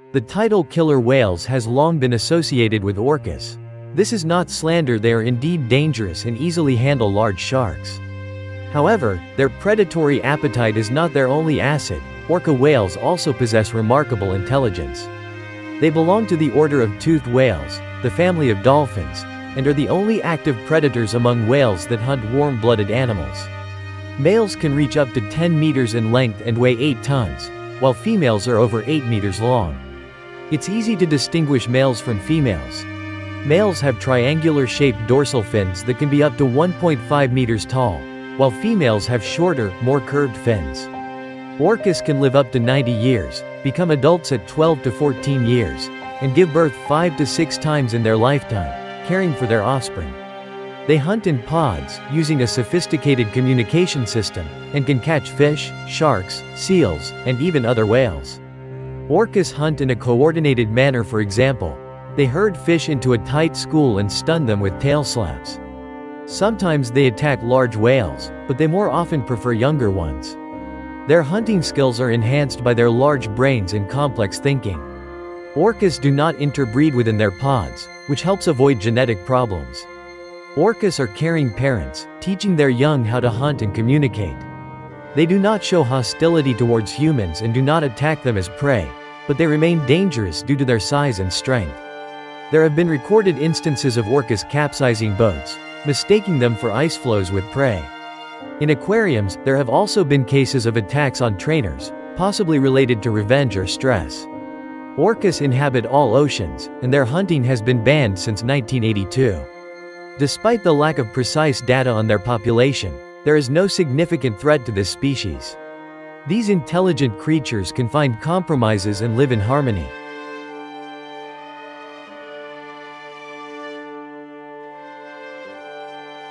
The title killer whales has long been associated with orcas. This is not slander, they are indeed dangerous and easily handle large sharks. However, their predatory appetite is not their only asset. Orca whales also possess remarkable intelligence. They belong to the order of toothed whales, the family of dolphins, and are the only active predators among whales that hunt warm-blooded animals. Males can reach up to 10 meters in length and weigh 8 tons, while females are over 8 meters long. It's easy to distinguish males from females. Males have triangular-shaped dorsal fins that can be up to 1.5 meters tall, while females have shorter, more curved fins. Orcas can live up to 90 years, become adults at 12 to 14 years, and give birth 5 to 6 times in their lifetime, caring for their offspring. They hunt in pods, using a sophisticated communication system, and can catch fish, sharks, seals, and even other whales. Orcas hunt in a coordinated manner. For example, they herd fish into a tight school and stun them with tail slaps. Sometimes they attack large whales, but they more often prefer younger ones. Their hunting skills are enhanced by their large brains and complex thinking. Orcas do not interbreed within their pods, which helps avoid genetic problems. Orcas are caring parents, teaching their young how to hunt and communicate. They do not show hostility towards humans and do not attack them as prey, but they remain dangerous due to their size and strength. There have been recorded instances of orcas capsizing boats, mistaking them for ice floes with prey. In aquariums, there have also been cases of attacks on trainers, possibly related to revenge or stress. Orcas inhabit all oceans, and their hunting has been banned since 1982. Despite the lack of precise data on their population, there is no significant threat to this species. These intelligent creatures can find compromises and live in harmony.